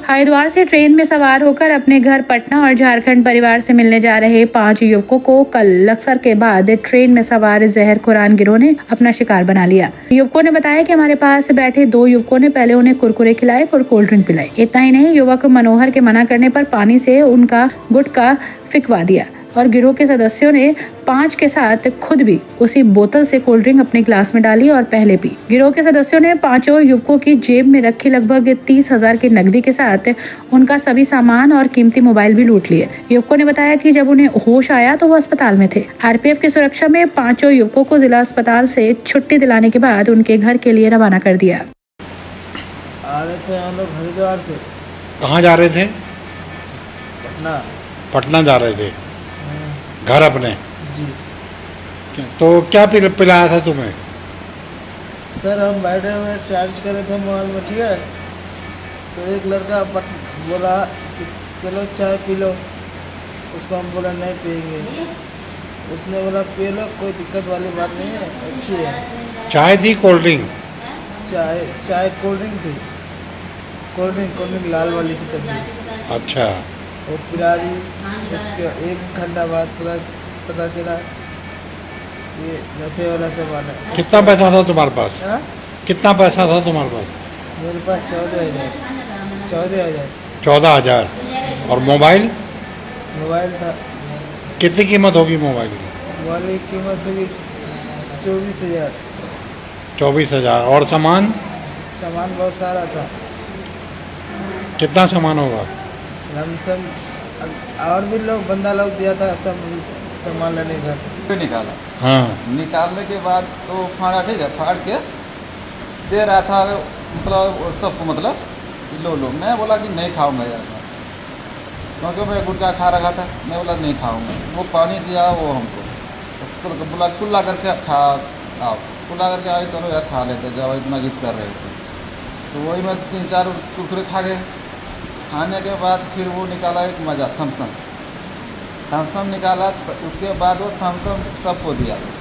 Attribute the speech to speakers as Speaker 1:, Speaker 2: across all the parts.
Speaker 1: हरिद्वार से ट्रेन में सवार होकर अपने घर पटना और झारखंड परिवार से मिलने जा रहे 5 युवकों को कल लक्सर के बाद ट्रेन में सवार जहर खुरान गिरोह ने अपना शिकार बना लिया। युवकों ने बताया कि हमारे पास बैठे 2 युवकों ने पहले उन्हें कुरकुरे खिलाए और कोल्ड ड्रिंक पिलाई। इतना ही नहीं, युवक मनोहर के मना करने पर पानी से उनका गुटखा फिकवा दिया और गिरोह के सदस्यों ने 5 के साथ खुद भी उसी बोतल से कोल्ड ड्रिंक अपने ग्लास में डाली और पहले पी। गिरोह के सदस्यों ने 5 युवकों की जेब में रखी लगभग 30,000 की नकदी के साथ उनका सभी सामान और कीमती मोबाइल भी लूट लिए। युवकों ने बताया कि जब उन्हें होश आया तो वो अस्पताल में थे। आरपीएफ की सुरक्षा में 5 युवकों को जिला अस्पताल से छुट्टी दिलाने के बाद उनके घर के लिए रवाना कर दिया।
Speaker 2: आ रहे थे हम लोग हरिद्वार से।
Speaker 3: कहाँ जा रहे थे?
Speaker 2: पटना।
Speaker 3: पटना जा रहे थे घर अपने
Speaker 2: जी।
Speaker 3: तो क्या पिलाया था तुम्हें?
Speaker 2: सर हम बैठे हुए चार्ज कर रहे थे मोबाइल में, ठीक है। तो एक लड़का बोला कि चलो चाय पी लो। उसको हम बोला नहीं पिएंगे। उसने बोला पी लो, कोई दिक्कत वाली बात नहीं है, अच्छी है।
Speaker 3: चाय थी कोल्ड ड्रिंक?
Speaker 2: चाय कोल्ड ड्रिंक थी। कोल्ड ड्रिंक लाल वाली थी तब।
Speaker 3: अच्छा।
Speaker 2: और पिला दी। उसके 1 घंटा बाद पता चला ये नशे वाला सामान है।
Speaker 3: कितना पैसा था तुम्हारे पास?
Speaker 2: हाँ?
Speaker 3: कितना पैसा था तुम्हारे पास?
Speaker 2: मेरे पास 14,000।
Speaker 3: 14,000। और मोबाइल
Speaker 2: था।
Speaker 3: कितनी कीमत होगी मोबाइल की?
Speaker 2: मोबाइल की कीमत होगी 24,000।
Speaker 3: 24,000। और सामान
Speaker 2: बहुत सारा था।
Speaker 3: कितना सामान होगा?
Speaker 2: लमसम और भी बंदा लोग दिया था सब सामान लेने घर।
Speaker 4: निकाला।
Speaker 3: हाँ।
Speaker 4: निकालने के बाद तो फाड़ा, ठीक है, फाड़ के दे रहा था, मतलब सबको, मतलब लो। मैं बोला कि नहीं खाऊंगा यार, क्योंकि मैं गुटखा खा रखा था। मैं बोला नहीं खाऊंगा। वो पानी दिया वो हमको, तो बोला कुल्ला करके खा आओ। कुल्ला करके आए, चलो यार खा लेते जब इतना जिद कर रहे थे। तो वही मैं 3-4 कुरकुरे खा गए। खाने के बाद फिर वो निकाला एक मज़ा, थम्सअप निकाला। उसके बाद वो थम्सअप सबको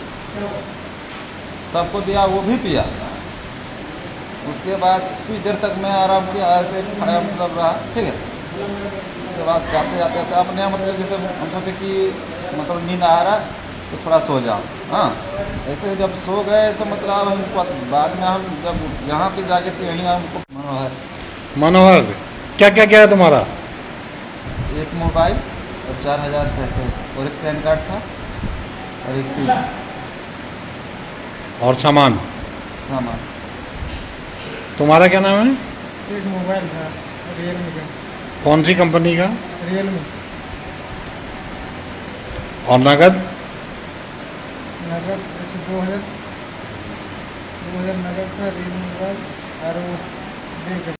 Speaker 4: दिया, वो भी पिया। उसके बाद कुछ देर तक मैं आराम किया, ऐसे मतलब रहा, ठीक है। उसके बाद जाते अपने मतलब जैसे हम सोचे कि मतलब नींद आ रहा तो थोड़ा सो जाओ। हाँ, ऐसे जब सो गए तो मतलब हमको बाद में हम जब यहाँ पे जाके तो यहीं हमको
Speaker 3: मनोहर क्या है तुम्हारा?
Speaker 4: एक मोबाइल और 4,000 पैसे और एक पैन कार्ड था और एक सिम
Speaker 3: और सामान। तुम्हारा क्या नाम है?
Speaker 2: एक मोबाइल था रियलमी का।
Speaker 3: कौन सी कंपनी का?
Speaker 2: रियलमी।
Speaker 3: और नगद
Speaker 2: 2,000 नगद था, रियलमी मोबाइल और